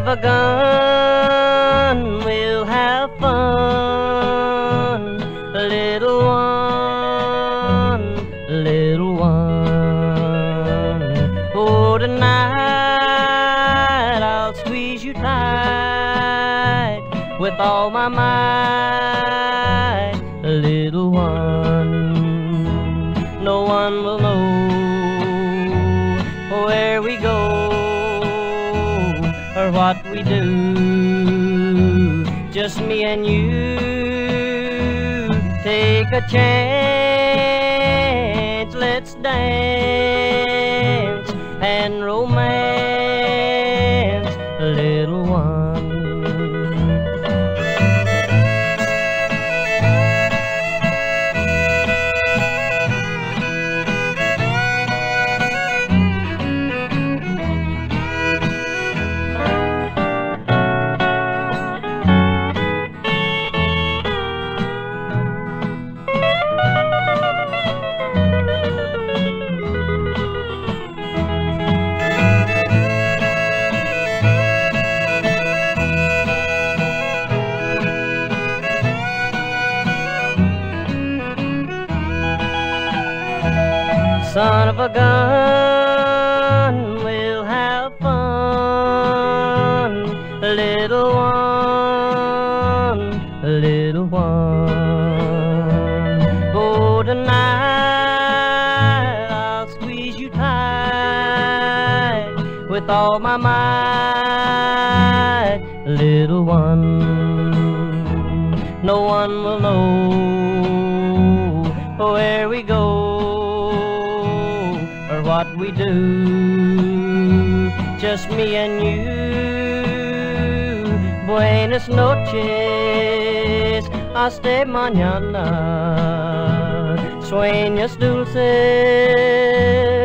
of a gun, we'll have fun, little one, little one. Oh, tonight I'll squeeze you tight with all my might, little one. No one will know where we go or what we do, just me and you. Take a chance, let's dance and romance, little one. Son of a gun, we'll have fun, little one, little one. Oh, tonight I'll squeeze you tight with all my might, little one. No one will know where we go or what we do, just me and you. Buenas noches, hasta mañana, sueños dulces